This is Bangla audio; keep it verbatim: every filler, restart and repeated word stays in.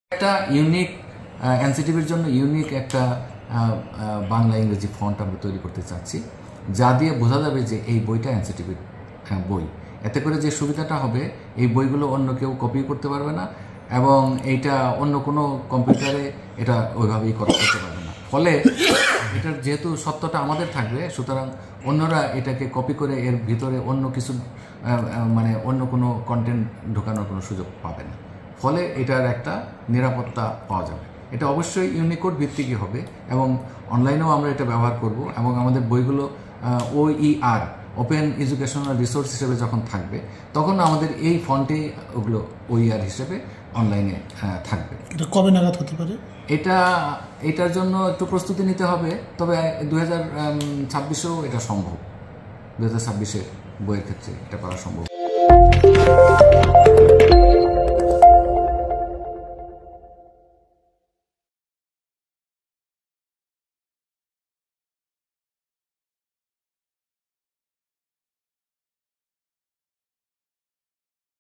একটা ইউনিক এনসিটিভির জন্য ইউনিক একটা বাংলা ইংরেজি ফন্ট আমরা তৈরি করতে চাচ্ছি, যা দিয়ে বোঝা যাবে যে এই বইটা এনসিটিভির বই। এতে করে যে সুবিধাটা হবে, এই বইগুলো অন্য কেউ কপি করতে পারবে না এবং এইটা অন্য কোনো কম্পিউটারে এটা ওইভাবেই করতে পারবে না। ফলে এটার যেহেতু সত্যটা আমাদের থাকবে, সুতরাং অন্যরা এটাকে কপি করে এর ভিতরে অন্য কিছু মানে অন্য কোনো কন্টেন্ট ঢোকানোর কোনো সুযোগ পাবে না। ফলে এটার একটা নিরাপত্তা পাওয়া যাবে। এটা অবশ্যই ইউনিকোড ভিত্তিকই হবে এবং অনলাইনেও আমরা এটা ব্যবহার করব এবং আমাদের বইগুলো ওইআর ওপেন এডুকেশনাল রিসোর্স হিসেবে যখন থাকবে, তখন আমাদের এই ফন্টে ওগুলো ওইআর হিসেবে অনলাইনে থাকবে। এটা কবে নাগাদ হতে পারে? এটা এটার জন্য একটু প্রস্তুতি নিতে হবে, তবে দু হাজার ছাব্বিশেও এটা সম্ভব। দু হাজার ছাব্বিশের বইয়ের ক্ষেত্রে এটা করা সম্ভব।